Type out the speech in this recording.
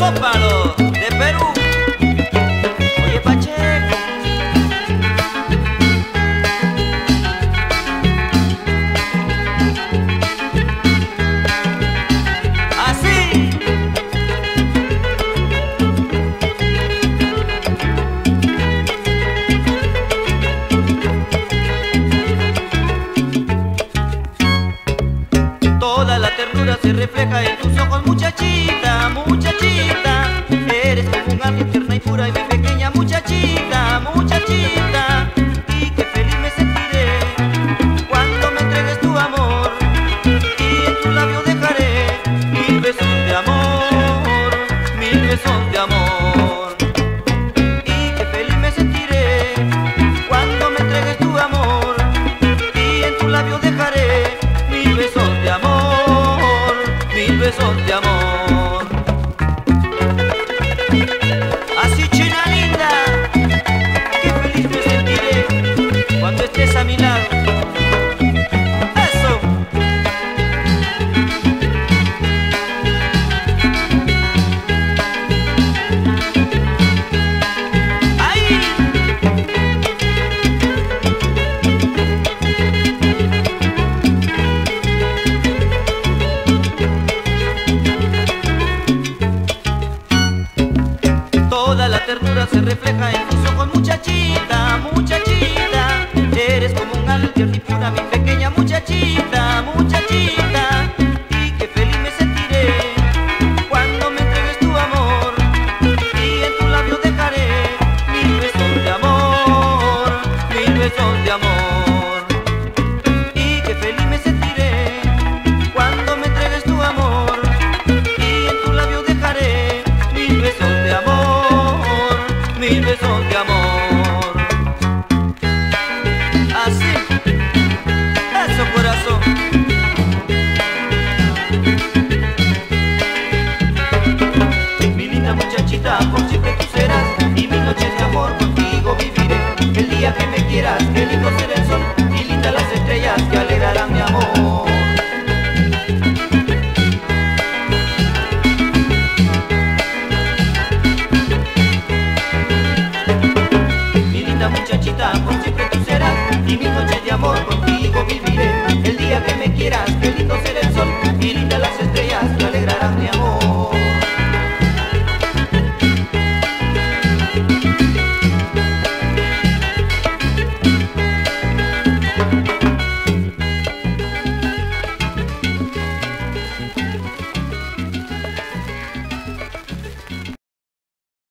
Zópalo de Perú. Oye, Pacheco. Así. Toda la ternura se refleja en tus ojos, muchachita, muchachita. Eres como un ángel tierna y pura y mi pequeña muchachita, muchachita. Y qué feliz me sentiré cuando me entregues tu amor. Y en tu labio dejaré 1000 besos de amor, 1000 besos de amor. Y qué feliz me sentiré cuando me entregues tu amor. Y en tu labio dejaré 1000 besos de amor, 1000 besos de amor. Así, china linda, qué feliz me sentiré cuando estés a mi lado. Eso. Ahí. Toda la ternura se refleja en tus ojos, muchachita, muchachita. Eres como un ángel tierna y pura, mi pequeña muchachita, muchachita. Y qué feliz me sentiré cuando me entregues tu amor. Y en tu labio dejaré 1000 besos de amor, 1000 besos de amor. Y qué feliz me sentiré cuando me entregues tu amor. Y en tu labio dejaré 1000 besos de amor, 1000 besos de amor. Así, eso, corazón. Mi linda muchachita, por siempre tú serás, y mis noches de amor contigo viviré. El día que me quieras, qué lindo será el sol, y lindas las estrellas que alegrarán mi amor. Muchachita, por siempre tú serás, y mis noches de amor contigo viviré. El día que me quieras,